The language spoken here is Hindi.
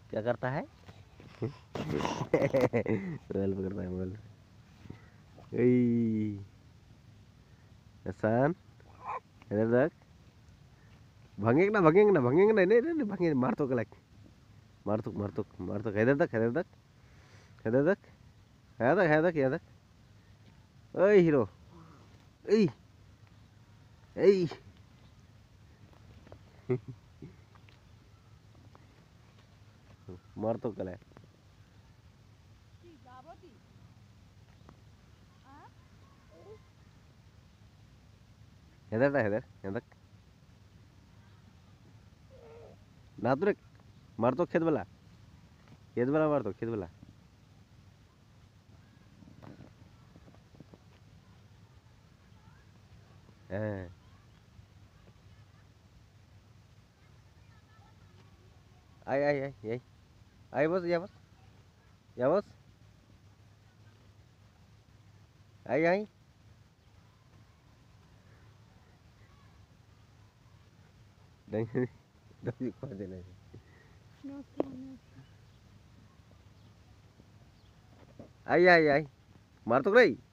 क्या करता है? मोबाइल पकड़ता है मोबाइल। ए हसन इधर देख। भागेंगे ना नहीं नहीं भागेंगे मार तो कलक मार तो इधर देख इधर देख इधर देख इधर देख ओए हीरो ए ए मार तो कल है इधर इधर ना तो मार तो खेत वाला मार तो खेत वाला हाँ आई आई बस या बस आई नहीं नहीं कौन देना आई मार तो रही